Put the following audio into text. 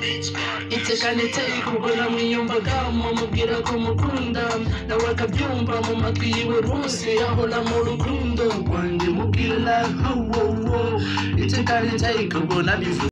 iteka n'iteka ubwo namwiyumvagamo mubwira ko mukunda nawe akabyumva mu matwi yiwe rwose ahora mu rukundo rwanjye mubwira iteka n'iteka ubwo nabivuze